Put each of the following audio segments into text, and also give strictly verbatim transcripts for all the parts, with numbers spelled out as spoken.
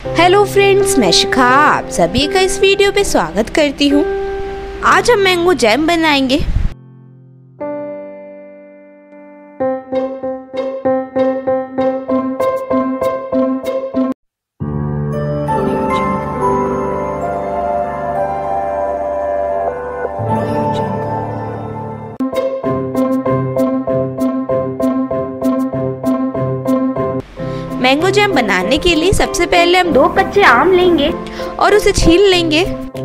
Hello friends, मैं शिखा आप सभी का इस वीडियो पे स्वागत करती हूँ। आज हम मैंगो जैम बनाएंगे। मैंगो जैम बनाने के लिए सबसे पहले हम दो कच्चे आम लेंगे और उसे छील लेंगे।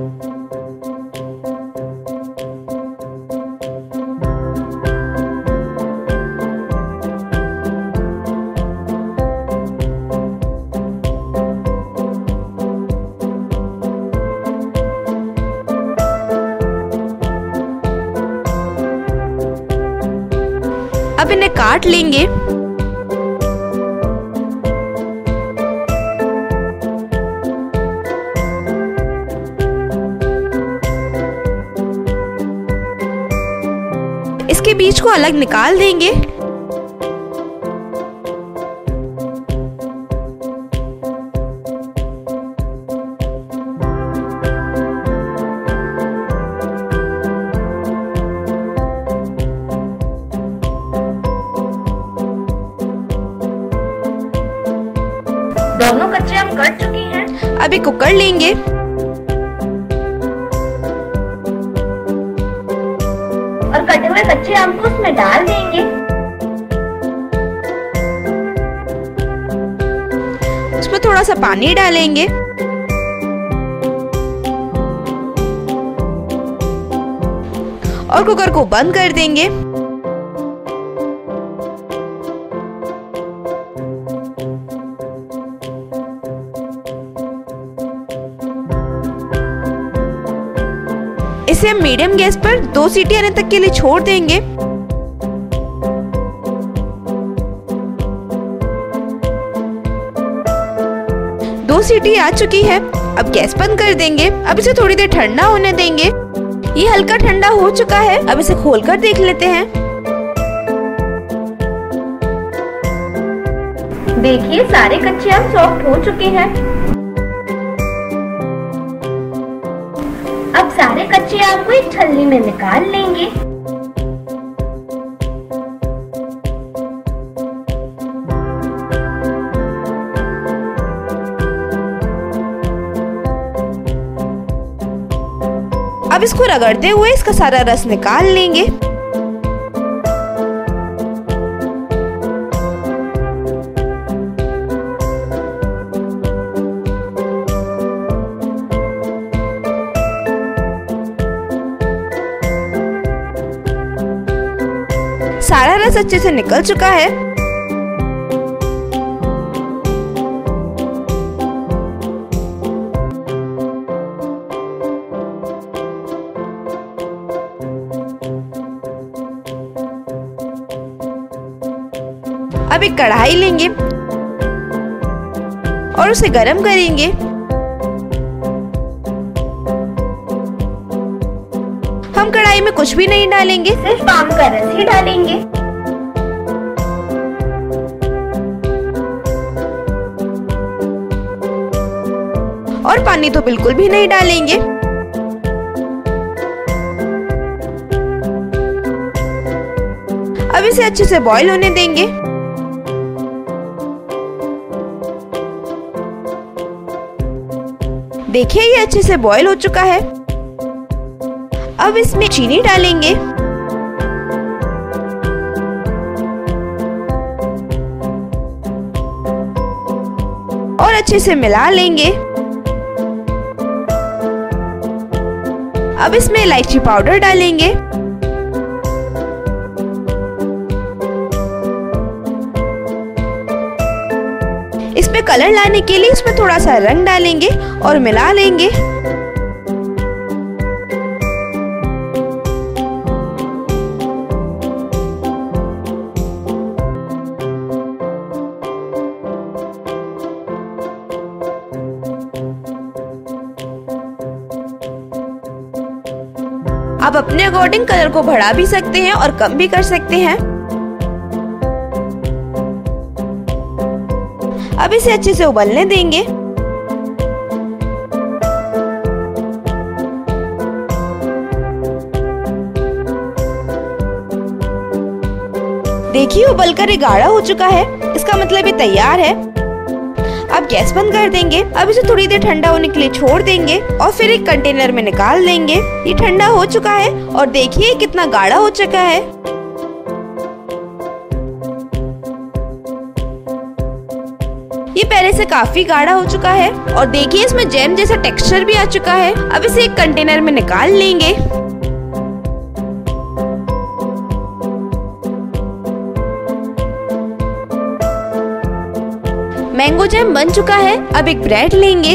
अब इन्हें काट लेंगे। इसके बीज को अलग निकाल देंगे। दोनों कच्चे आम कट चुके हैं। अभी कुकर लेंगे। और कटे हुए कच्चे आम को उसमें डाल देंगे। उसमें थोड़ा सा पानी डालेंगे। और कुकर को बंद कर देंगे। इसे हम मीडियम गैस पर दो सीटी आने तक के लिए छोड़ देंगे। दो सीटी आ चुकी है। अब गैस बंद कर देंगे। अब इसे थोड़ी देर ठंडा होने देंगे। ये हल्का ठंडा हो चुका है। अब इसे खोलकर देख लेते हैं। देखिए सारे कच्चे आम सॉफ्ट हो चुके हैं। अब सारे कच्चे आम को एक छलनी में निकाल लेंगे। अब इसको रगड़ते हुए इसका सारा रस निकाल लेंगे। सारा रस अच्छे से निकल चुका है। अब एक कढ़ाई लेंगे और उसे गरम करेंगे। हम कढ़ाई में कुछ भी नहीं डालेंगे, सिर्फ आम का रस ही डालेंगे। और पानी तो बिल्कुल भी नहीं डालेंगे। अब इसे अच्छे से बॉईल होने देंगे। देखिए ये अच्छे से बॉईल हो चुका है। अब इसमें चीनी डालेंगे। और अच्छे से मिला लेंगे। अब इसमें इलायची पाउडर डालेंगे। इसमें कलर लाने के लिए इसमें थोड़ा सा रंग डालेंगे और मिला लेंगे। आप अपने अकॉर्डिंग कलर को बढ़ा भी सकते हैं और कम भी कर सकते हैं। अब इसे अच्छे से उबलने देंगे। देखिए उबलकर ये गाढ़ा हो चुका है, इसका मतलब ये तैयार है। अब गैस बंद कर देंगे। अब इसे थोड़ी देर ठंडा होने के लिए छोड़ देंगे और फिर एक कंटेनर में निकाल लेंगे। ये ठंडा हो चुका है और देखिए कितना गाढ़ा हो चुका है। ये पहले से काफी गाढ़ा हो चुका है और देखिए इसमें जैम जैसा टेक्सचर भी आ चुका है। अब इसे एक कंटेनर में निकाल लेंगे। मैंगो जैम बन चुका है। अब एक ब्रेड लेंगे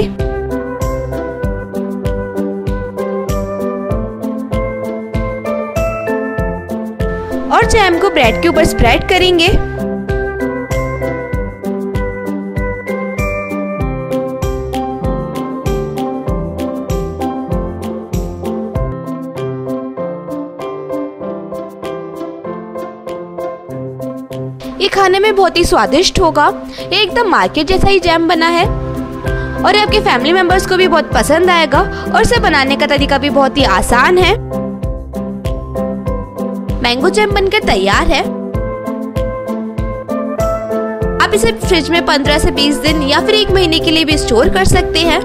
और जैम को ब्रेड के ऊपर स्प्रेड करेंगे। ये खाने में बहुत ही स्वादिष्ट होगा। ये एकदम मार्केट जैसा ही जैम बना है और ये आपके फैमिली मेंबर्स को भी बहुत पसंद आएगा और इसे बनाने का तरीका भी बहुत ही आसान है। मैंगो जैम बनकर तैयार है। आप इसे फ्रिज में पंद्रह से बीस दिन या फिर एक महीने के लिए भी स्टोर कर सकते हैं।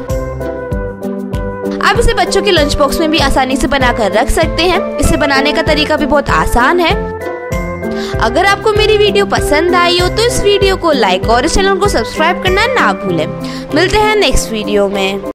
आप इसे बच्चों के लंच बॉक्स में भी आसानी से बनाकर रख सकते हैं। इसे बनाने का तरीका भी बहुत आसान है। अगर आपको मेरी वीडियो पसंद आई हो तो इस वीडियो को लाइक और इस चैनल को सब्सक्राइब करना ना भूलें। मिलते हैं नेक्स्ट वीडियो में।